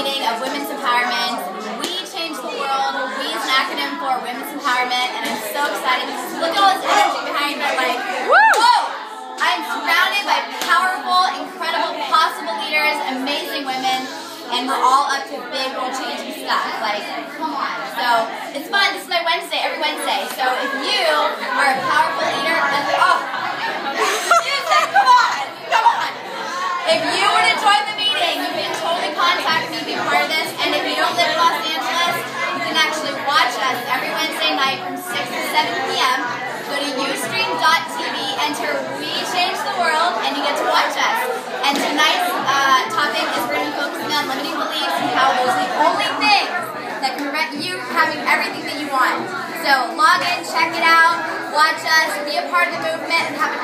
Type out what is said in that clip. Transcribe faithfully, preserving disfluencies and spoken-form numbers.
meeting of women's empowerment. We change the world. We is an acronym for women's empowerment, and I'm so excited because look at all this energy behind me. Like, whoa! I'm surrounded by powerful, incredible, possible leaders, amazing women, and we're all up to big world-changing stuff. Like, come on. So it's fun. This is my Wednesday, every Wednesday. So if you are a powerful leader, and oh, music, come on, come on. If you want to join the meeting, you can totally contact me, be part of this. And if you don't live in Los Angeles, you can actually watch us every Wednesday night from six to seven p m Go to ustream dot t v, enter We Change the World, and you get to watch us. And tonight's uh, topic is we're going to be focusing on limiting beliefs and how those are the only things that can prevent you from having everything that you want. So log in, check it out, watch us, be a part of the movement, and have an